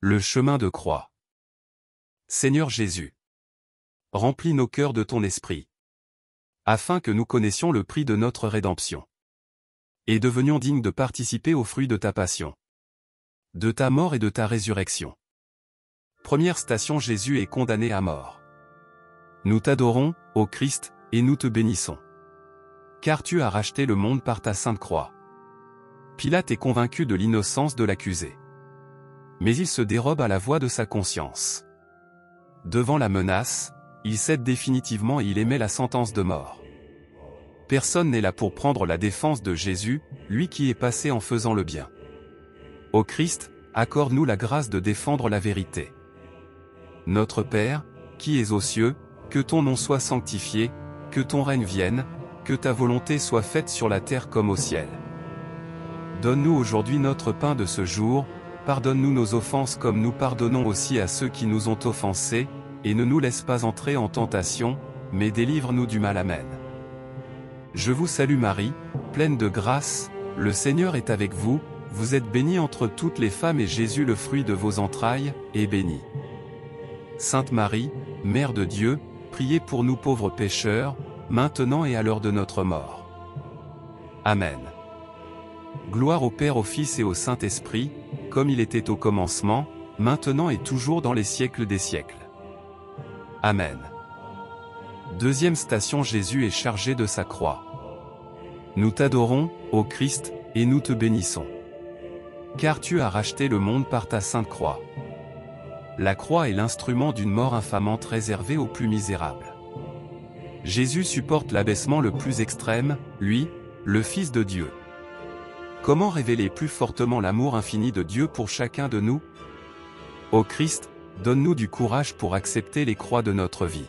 Le chemin de croix. Seigneur Jésus, remplis nos cœurs de ton esprit, afin que nous connaissions le prix de notre rédemption, et devenions dignes de participer aux fruits de ta passion, de ta mort et de ta résurrection. Première station: Jésus est condamné à mort. Nous t'adorons, ô Christ, et nous te bénissons, car tu as racheté le monde par ta sainte croix. Pilate est convaincu de l'innocence de l'accusé, mais il se dérobe à la voix de sa conscience. Devant la menace, il cède définitivement et il émet la sentence de mort. Personne n'est là pour prendre la défense de Jésus, lui qui est passé en faisant le bien. Ô Christ, accorde-nous la grâce de défendre la vérité. Notre Père, qui es aux cieux, que ton nom soit sanctifié, que ton règne vienne, que ta volonté soit faite sur la terre comme au ciel. Donne-nous aujourd'hui notre pain de ce jour, pardonne-nous nos offenses comme nous pardonnons aussi à ceux qui nous ont offensés, et ne nous laisse pas entrer en tentation, mais délivre-nous du mal. Amen. Je vous salue Marie, pleine de grâce, le Seigneur est avec vous, vous êtes bénie entre toutes les femmes et Jésus le fruit de vos entrailles, est béni. Sainte Marie, Mère de Dieu, priez pour nous pauvres pécheurs, maintenant et à l'heure de notre mort. Amen. Gloire au Père, au Fils et au Saint-Esprit, comme il était au commencement, maintenant et toujours dans les siècles des siècles. Amen. Deuxième station: Jésus est chargé de sa croix. Nous t'adorons, ô Christ, et nous te bénissons, car tu as racheté le monde par ta sainte croix. La croix est l'instrument d'une mort infamante réservée aux plus misérables. Jésus supporte l'abaissement le plus extrême, lui, le Fils de Dieu. Comment révéler plus fortement l'amour infini de Dieu pour chacun de nous? Ô Christ, donne-nous du courage pour accepter les croix de notre vie.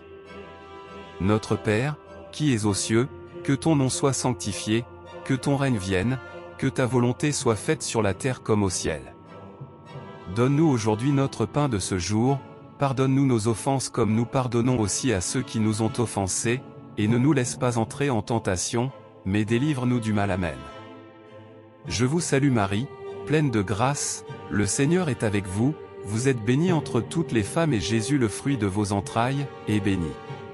Notre Père, qui es aux cieux, que ton nom soit sanctifié, que ton règne vienne, que ta volonté soit faite sur la terre comme au ciel. Donne-nous aujourd'hui notre pain de ce jour, pardonne-nous nos offenses comme nous pardonnons aussi à ceux qui nous ont offensés, et ne nous laisse pas entrer en tentation, mais délivre-nous du mal. Amen. Je vous salue Marie, pleine de grâce, le Seigneur est avec vous, vous êtes bénie entre toutes les femmes et Jésus le fruit de vos entrailles, est béni.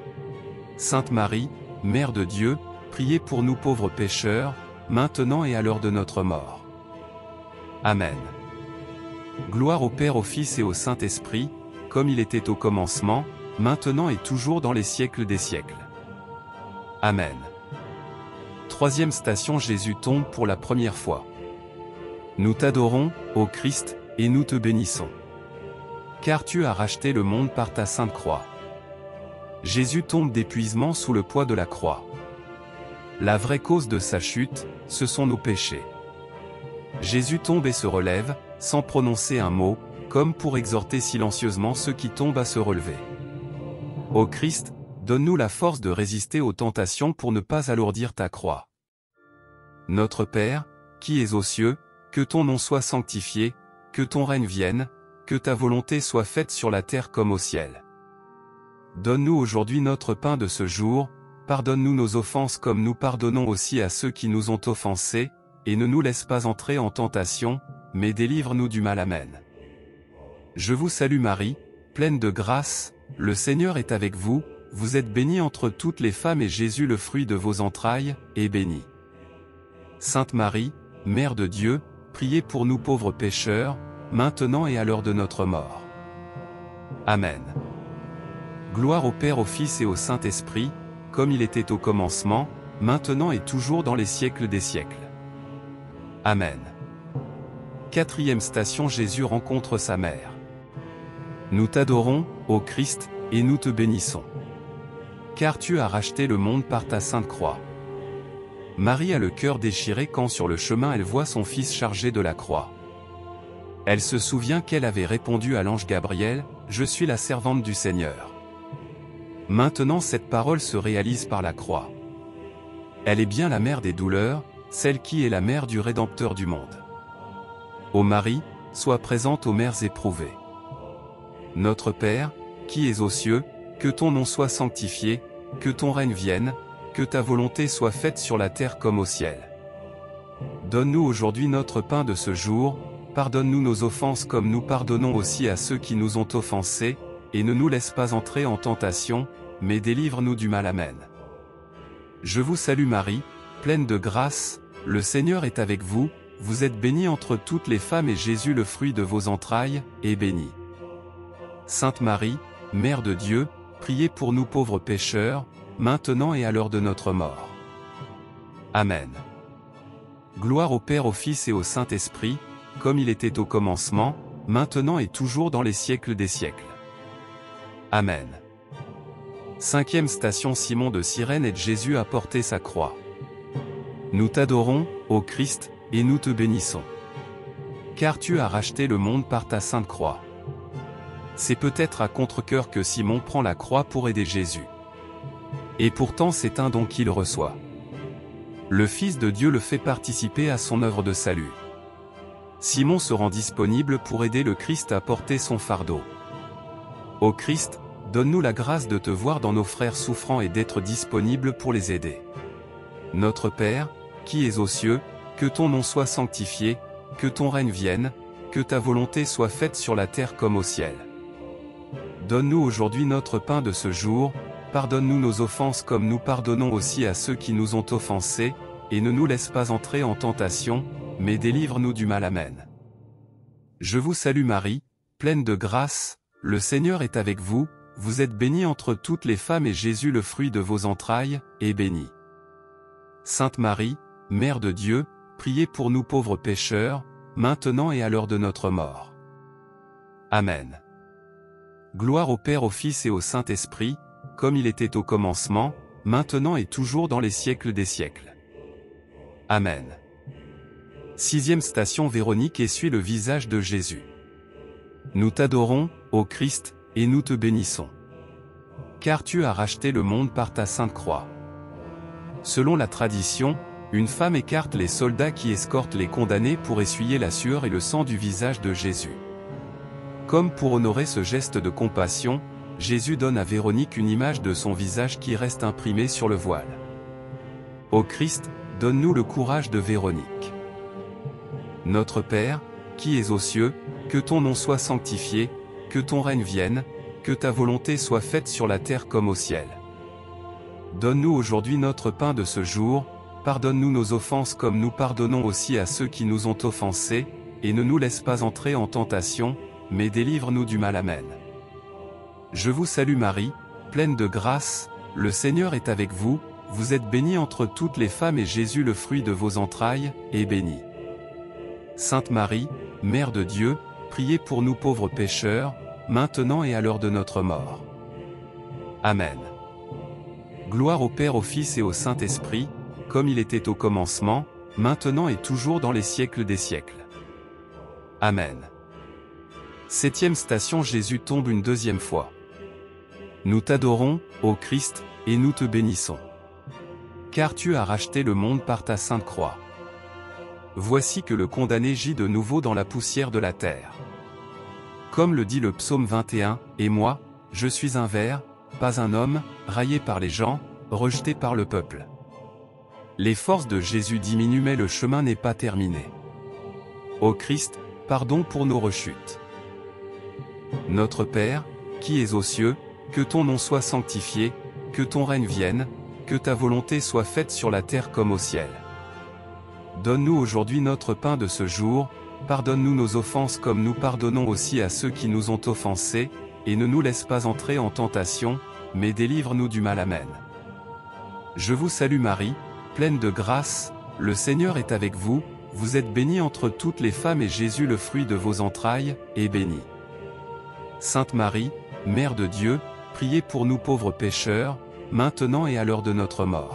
Sainte Marie, Mère de Dieu, priez pour nous pauvres pécheurs, maintenant et à l'heure de notre mort. Amen. Gloire au Père, au Fils et au Saint-Esprit, comme il était au commencement, maintenant et toujours dans les siècles des siècles. Amen. Troisième station: Jésus tombe pour la première fois. Nous t'adorons, ô Christ, et nous te bénissons, car tu as racheté le monde par ta sainte croix. Jésus tombe d'épuisement sous le poids de la croix. La vraie cause de sa chute, ce sont nos péchés. Jésus tombe et se relève, sans prononcer un mot, comme pour exhorter silencieusement ceux qui tombent à se relever. Ô Christ, donne-nous la force de résister aux tentations pour ne pas alourdir ta croix. Notre Père, qui es aux cieux, que ton nom soit sanctifié, que ton règne vienne, que ta volonté soit faite sur la terre comme au ciel. Donne-nous aujourd'hui notre pain de ce jour, pardonne-nous nos offenses comme nous pardonnons aussi à ceux qui nous ont offensés, et ne nous laisse pas entrer en tentation, mais délivre-nous du mal. Amen. Je vous salue Marie, pleine de grâce, le Seigneur est avec vous, vous êtes bénie entre toutes les femmes et Jésus le fruit de vos entrailles, est béni. Sainte Marie, Mère de Dieu, priez pour nous pauvres pécheurs, maintenant et à l'heure de notre mort. Amen. Gloire au Père, au Fils et au Saint-Esprit, comme il était au commencement, maintenant et toujours dans les siècles des siècles. Amen. Quatrième station: Jésus rencontre sa mère. Nous t'adorons, ô Christ, et nous te bénissons, car tu as racheté le monde par ta sainte croix. Marie a le cœur déchiré quand sur le chemin elle voit son fils chargé de la croix. Elle se souvient qu'elle avait répondu à l'ange Gabriel, « Je suis la servante du Seigneur ». Maintenant cette parole se réalise par la croix. Elle est bien la mère des douleurs, celle qui est la mère du Rédempteur du monde. Ô Marie, sois présente aux mères éprouvées. Notre Père, qui es aux cieux, que ton nom soit sanctifié, que ton règne vienne, que ta volonté soit faite sur la terre comme au ciel. Donne-nous aujourd'hui notre pain de ce jour, pardonne-nous nos offenses comme nous pardonnons aussi à ceux qui nous ont offensés, et ne nous laisse pas entrer en tentation, mais délivre-nous du mal. Amen. Je vous salue Marie, pleine de grâce, le Seigneur est avec vous, vous êtes bénie entre toutes les femmes et Jésus le fruit de vos entrailles, est béni. Sainte Marie, Mère de Dieu, priez pour nous pauvres pécheurs, maintenant et à l'heure de notre mort. Amen. Gloire au Père, au Fils et au Saint-Esprit, comme il était au commencement, maintenant et toujours dans les siècles des siècles. Amen. Cinquième station, Simon de Cyrène aide Jésus à porter sa croix. Nous t'adorons, ô Christ, et nous te bénissons. Car tu as racheté le monde par ta sainte croix. C'est peut-être à contre-cœur que Simon prend la croix pour aider Jésus. Et pourtant c'est un don qu'il reçoit. Le Fils de Dieu le fait participer à son œuvre de salut. Simon se rend disponible pour aider le Christ à porter son fardeau. Ô Christ, donne-nous la grâce de te voir dans nos frères souffrants et d'être disponible pour les aider. Notre Père, qui es aux cieux, que ton nom soit sanctifié, que ton règne vienne, que ta volonté soit faite sur la terre comme au ciel. Donne-nous aujourd'hui notre pain de ce jour, pardonne-nous nos offenses comme nous pardonnons aussi à ceux qui nous ont offensés, et ne nous laisse pas entrer en tentation, mais délivre-nous du mal. Amen. Je vous salue Marie, pleine de grâce, le Seigneur est avec vous, vous êtes bénie entre toutes les femmes et Jésus le fruit de vos entrailles, est béni. Sainte Marie, Mère de Dieu, priez pour nous pauvres pécheurs, maintenant et à l'heure de notre mort. Amen. Gloire au Père, au Fils et au Saint-Esprit, comme il était au commencement, maintenant et toujours dans les siècles des siècles. Amen. Sixième station, Véronique essuie le visage de Jésus. Nous t'adorons, ô Christ, et nous te bénissons. Car tu as racheté le monde par ta sainte croix. Selon la tradition, une femme écarte les soldats qui escortent les condamnés pour essuyer la sueur et le sang du visage de Jésus. Comme pour honorer ce geste de compassion, Jésus donne à Véronique une image de son visage qui reste imprimée sur le voile. Ô Christ, donne-nous le courage de Véronique. Notre Père, qui es aux cieux, que ton nom soit sanctifié, que ton règne vienne, que ta volonté soit faite sur la terre comme au ciel. Donne-nous aujourd'hui notre pain de ce jour, pardonne-nous nos offenses comme nous pardonnons aussi à ceux qui nous ont offensés, et ne nous laisse pas entrer en tentation, mais délivre-nous du mal. Amen. Je vous salue Marie, pleine de grâce, le Seigneur est avec vous, vous êtes bénie entre toutes les femmes et Jésus le fruit de vos entrailles, est béni. Sainte Marie, Mère de Dieu, priez pour nous pauvres pécheurs, maintenant et à l'heure de notre mort. Amen. Gloire au Père, au Fils et au Saint-Esprit, comme il était au commencement, maintenant et toujours dans les siècles des siècles. Amen. Septième station, Jésus tombe une deuxième fois. Nous t'adorons, ô Christ, et nous te bénissons. Car tu as racheté le monde par ta sainte croix. Voici que le condamné gît de nouveau dans la poussière de la terre. Comme le dit le psaume 21, « Et moi, je suis un ver, pas un homme, raillé par les gens, rejeté par le peuple. » Les forces de Jésus diminuent mais le chemin n'est pas terminé. Ô Christ, pardon pour nos rechutes. Notre Père, qui es aux cieux, que ton nom soit sanctifié, que ton règne vienne, que ta volonté soit faite sur la terre comme au ciel. Donne-nous aujourd'hui notre pain de ce jour, pardonne-nous nos offenses comme nous pardonnons aussi à ceux qui nous ont offensés, et ne nous laisse pas entrer en tentation, mais délivre-nous du mal. Amen. Je vous salue Marie, pleine de grâce, le Seigneur est avec vous, vous êtes bénie entre toutes les femmes et Jésus le fruit de vos entrailles, est béni. Sainte Marie, Mère de Dieu, priez pour nous pauvres pécheurs, maintenant et à l'heure de notre mort.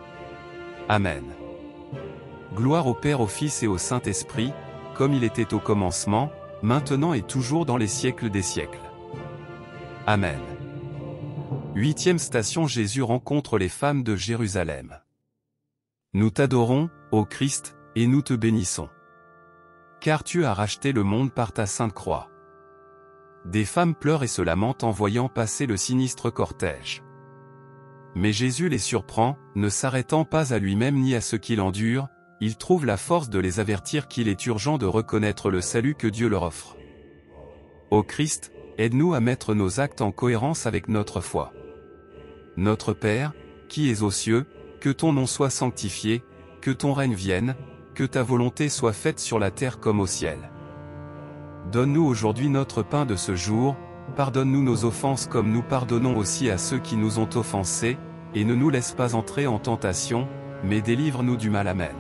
Amen. Gloire au Père, au Fils et au Saint-Esprit, comme il était au commencement, maintenant et toujours dans les siècles des siècles. Amen. Huitième station, Jésus rencontre les femmes de Jérusalem. Nous t'adorons, ô Christ, et nous te bénissons. Car tu as racheté le monde par ta sainte croix. Des femmes pleurent et se lamentent en voyant passer le sinistre cortège. Mais Jésus les surprend, ne s'arrêtant pas à lui-même ni à ce qu'il endure, ils trouvent la force de les avertir qu'il est urgent de reconnaître le salut que Dieu leur offre. Ô Christ, aide-nous à mettre nos actes en cohérence avec notre foi. Notre Père, qui es aux cieux, que ton nom soit sanctifié, que ton règne vienne, que ta volonté soit faite sur la terre comme au ciel. Donne-nous aujourd'hui notre pain de ce jour, pardonne-nous nos offenses comme nous pardonnons aussi à ceux qui nous ont offensés, et ne nous laisse pas entrer en tentation, mais délivre-nous du mal. Amen.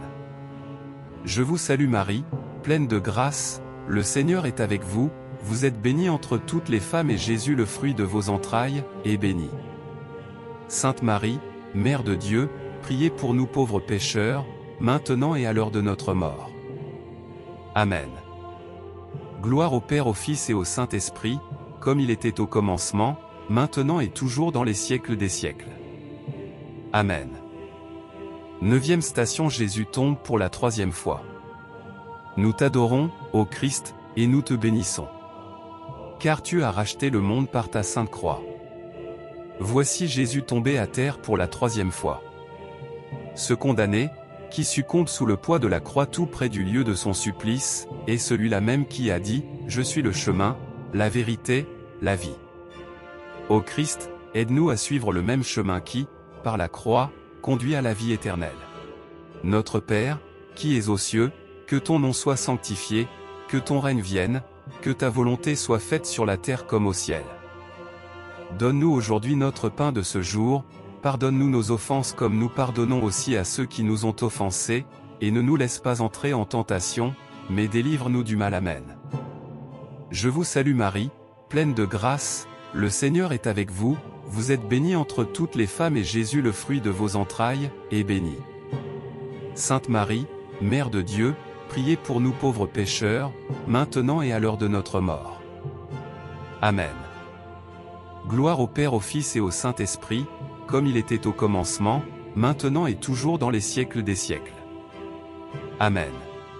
Je vous salue Marie, pleine de grâce, le Seigneur est avec vous, vous êtes bénie entre toutes les femmes et Jésus le fruit de vos entrailles, est béni. Sainte Marie, Mère de Dieu, priez pour nous pauvres pécheurs, maintenant et à l'heure de notre mort. Amen. Gloire au Père, au Fils et au Saint-Esprit, comme il était au commencement, maintenant et toujours dans les siècles des siècles. Amen. 9e station, Jésus tombe pour la 3e fois. Nous t'adorons, ô Christ, et nous te bénissons. Car tu as racheté le monde par ta sainte croix. Voici Jésus tombé à terre pour la 3e fois. Ce condamné, qui succombe sous le poids de la croix tout près du lieu de son supplice, est celui-là même qui a dit « Je suis le chemin, la vérité, la vie ». Ô Christ, aide-nous à suivre le même chemin qui, par la croix, conduit à la vie éternelle. Notre Père, qui es aux cieux, que ton nom soit sanctifié, que ton règne vienne, que ta volonté soit faite sur la terre comme au ciel. Donne-nous aujourd'hui notre pain de ce jour, pardonne-nous nos offenses comme nous pardonnons aussi à ceux qui nous ont offensés, et ne nous laisse pas entrer en tentation, mais délivre-nous du mal. Amen. Je vous salue Marie, pleine de grâce, le Seigneur est avec vous, vous êtes bénie entre toutes les femmes et Jésus le fruit de vos entrailles, est béni. Sainte Marie, Mère de Dieu, priez pour nous pauvres pécheurs, maintenant et à l'heure de notre mort. Amen. Gloire au Père, au Fils et au Saint-Esprit, comme il était au commencement, maintenant et toujours dans les siècles des siècles. Amen.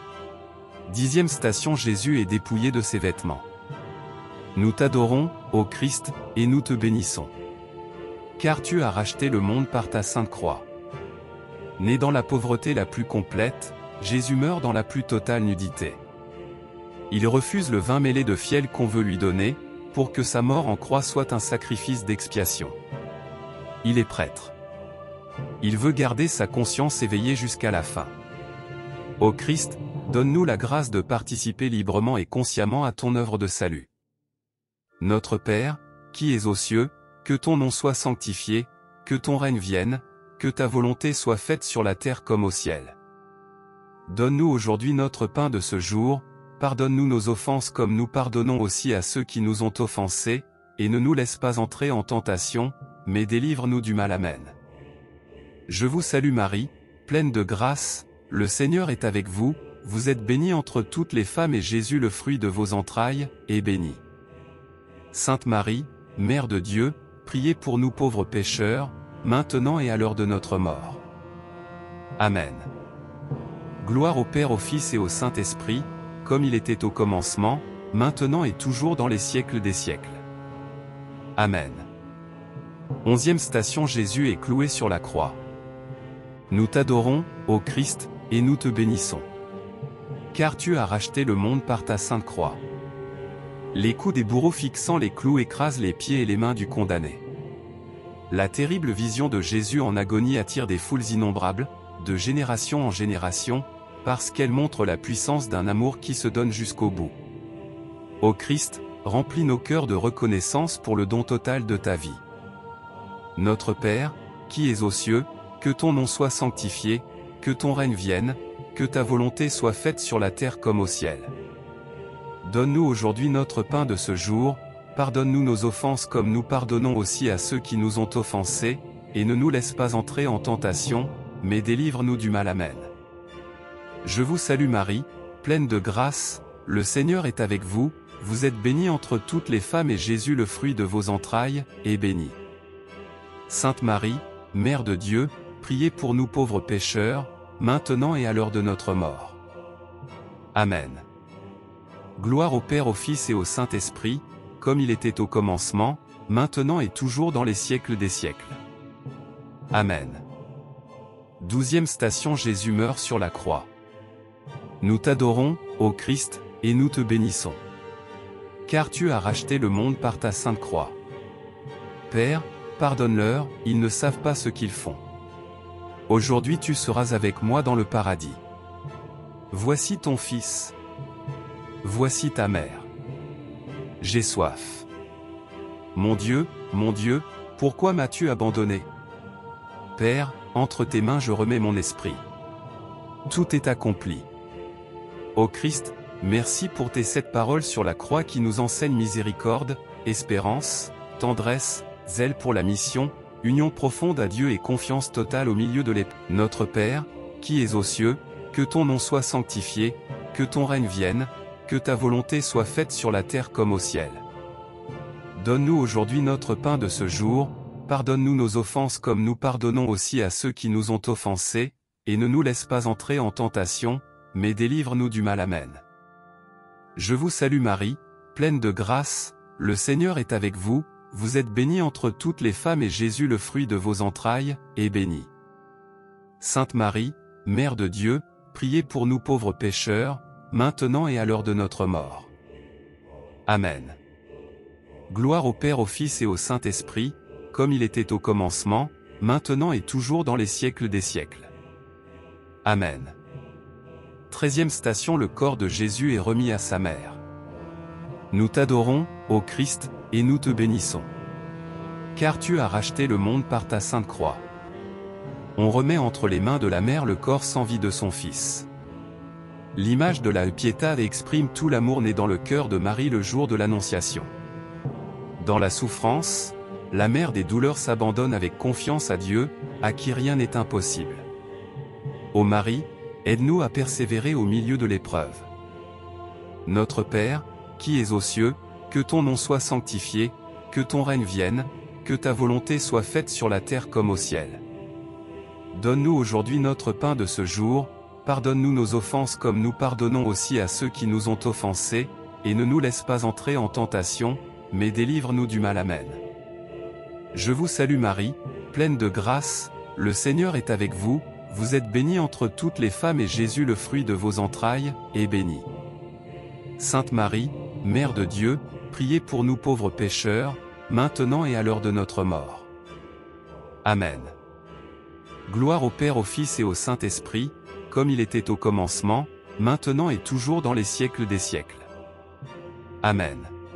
10e station, Jésus est dépouillé de ses vêtements. Nous t'adorons, ô Christ, et nous te bénissons. Car tu as racheté le monde par ta sainte croix. Né dans la pauvreté la plus complète, Jésus meurt dans la plus totale nudité. Il refuse le vin mêlé de fiel qu'on veut lui donner, pour que sa mort en croix soit un sacrifice d'expiation. Il est prêtre. Il veut garder sa conscience éveillée jusqu'à la fin. Ô Christ, donne-nous la grâce de participer librement et consciemment à ton œuvre de salut. Notre Père, qui es aux cieux, que ton nom soit sanctifié, que ton règne vienne, que ta volonté soit faite sur la terre comme au ciel. Donne-nous aujourd'hui notre pain de ce jour, pardonne-nous nos offenses comme nous pardonnons aussi à ceux qui nous ont offensés, et ne nous laisse pas entrer en tentation, mais délivre-nous du mal. Amen. Je vous salue Marie, pleine de grâce, le Seigneur est avec vous, vous êtes bénie entre toutes les femmes et Jésus le fruit de vos entrailles, est béni. Sainte Marie, Mère de Dieu, priez pour nous pauvres pécheurs, maintenant et à l'heure de notre mort. Amen. Gloire au Père, au Fils et au Saint-Esprit, comme il était au commencement, maintenant et toujours dans les siècles des siècles. Amen. 11e station, Jésus est cloué sur la croix. Nous t'adorons, ô Christ, et nous te bénissons. Car tu as racheté le monde par ta sainte croix. Les coups des bourreaux fixant les clous écrasent les pieds et les mains du condamné. La terrible vision de Jésus en agonie attire des foules innombrables, de génération en génération, parce qu'elle montre la puissance d'un amour qui se donne jusqu'au bout. Ô Christ, remplis nos cœurs de reconnaissance pour le don total de ta vie. Notre Père, qui es aux cieux, que ton nom soit sanctifié, que ton règne vienne, que ta volonté soit faite sur la terre comme au ciel. Donne-nous aujourd'hui notre pain de ce jour, pardonne-nous nos offenses comme nous pardonnons aussi à ceux qui nous ont offensés, et ne nous laisse pas entrer en tentation, mais délivre-nous du mal. Amen. Je vous salue Marie, pleine de grâce, le Seigneur est avec vous, vous êtes bénie entre toutes les femmes et Jésus le fruit de vos entrailles, est béni. Sainte Marie, Mère de Dieu, priez pour nous pauvres pécheurs, maintenant et à l'heure de notre mort. Amen. Gloire au Père, au Fils et au Saint-Esprit, comme il était au commencement, maintenant et toujours dans les siècles des siècles. Amen. 12e station, Jésus meurt sur la croix. Nous t'adorons, ô Christ, et nous te bénissons. Car tu as racheté le monde par ta sainte croix. Père, pardonne-leur, ils ne savent pas ce qu'ils font. Aujourd'hui tu seras avec moi dans le paradis. Voici ton fils. Voici ta mère. J'ai soif. Mon Dieu, pourquoi m'as-tu abandonné? Père, entre tes mains je remets mon esprit. Tout est accompli. Ô Christ, merci pour tes 7 paroles sur la croix qui nous enseignent miséricorde, espérance, tendresse, zèle pour la mission, union profonde à Dieu et confiance totale au milieu de l'épreuve. Notre Père, qui es aux cieux, que ton nom soit sanctifié, que ton règne vienne, que ta volonté soit faite sur la terre comme au ciel. Donne-nous aujourd'hui notre pain de ce jour, pardonne-nous nos offenses comme nous pardonnons aussi à ceux qui nous ont offensés, et ne nous laisse pas entrer en tentation, mais délivre-nous du mal. Amen. Je vous salue Marie, pleine de grâce, le Seigneur est avec vous, vous êtes bénie entre toutes les femmes et Jésus le fruit de vos entrailles, est béni. Sainte Marie, Mère de Dieu, priez pour nous pauvres pécheurs, maintenant et à l'heure de notre mort. Amen. Gloire au Père, au Fils et au Saint-Esprit, comme il était au commencement, maintenant et toujours dans les siècles des siècles. Amen. 13e station. Le corps de Jésus est remis à sa mère. Nous t'adorons, ô Christ, et nous te bénissons. Car tu as racheté le monde par ta sainte croix. On remet entre les mains de la mère le corps sans vie de son fils. L'image de la Pietà exprime tout l'amour né dans le cœur de Marie le jour de l'Annonciation. Dans la souffrance, la mère des douleurs s'abandonne avec confiance à Dieu, à qui rien n'est impossible. Ô Marie, aide-nous à persévérer au milieu de l'épreuve. Notre Père, qui es aux cieux, que ton nom soit sanctifié, que ton règne vienne, que ta volonté soit faite sur la terre comme au ciel. Donne-nous aujourd'hui notre pain de ce jour, pardonne-nous nos offenses comme nous pardonnons aussi à ceux qui nous ont offensés, et ne nous laisse pas entrer en tentation, mais délivre-nous du mal. Amen. Je vous salue Marie, pleine de grâce, le Seigneur est avec vous, vous êtes bénie entre toutes les femmes et Jésus le fruit de vos entrailles, est béni. Sainte Marie, Mère de Dieu, priez pour nous pauvres pécheurs, maintenant et à l'heure de notre mort. Amen. Gloire au Père, au Fils et au Saint-Esprit, comme il était au commencement, maintenant et toujours dans les siècles des siècles. Amen.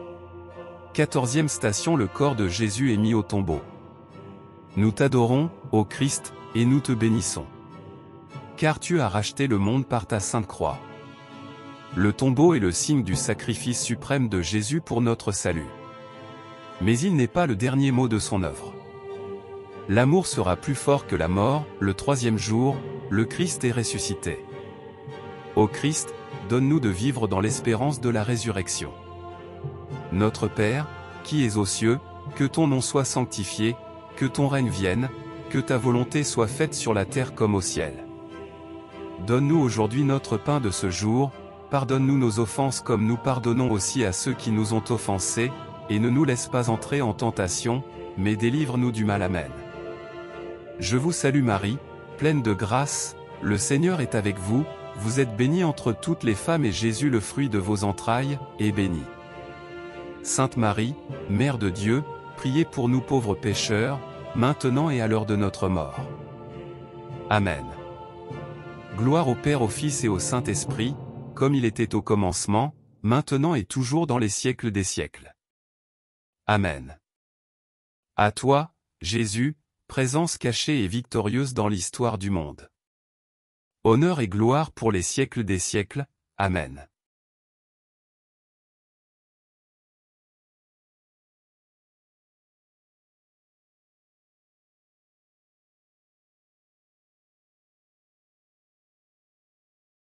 14e station. Le corps de Jésus est mis au tombeau. Nous t'adorons, ô Christ, et nous te bénissons. Car tu as racheté le monde par ta sainte croix. Le tombeau est le signe du sacrifice suprême de Jésus pour notre salut. Mais il n'est pas le dernier mot de son œuvre. L'amour sera plus fort que la mort, le 3e jour, le Christ est ressuscité. Ô Christ, donne-nous de vivre dans l'espérance de la résurrection. Notre Père, qui es aux cieux, que ton nom soit sanctifié, que ton règne vienne, que ta volonté soit faite sur la terre comme au ciel. Donne-nous aujourd'hui notre pain de ce jour, pardonne-nous nos offenses comme nous pardonnons aussi à ceux qui nous ont offensés, et ne nous laisse pas entrer en tentation, mais délivre-nous du mal. Amen. Je vous salue Marie, pleine de grâce, le Seigneur est avec vous, vous êtes bénie entre toutes les femmes et Jésus le fruit de vos entrailles, est béni. Sainte Marie, Mère de Dieu, priez pour nous pauvres pécheurs, maintenant et à l'heure de notre mort. Amen. Gloire au Père, au Fils et au Saint-Esprit, comme il était au commencement, maintenant et toujours dans les siècles des siècles. Amen. À toi, Jésus, présence cachée et victorieuse dans l'histoire du monde. Honneur et gloire pour les siècles des siècles. Amen.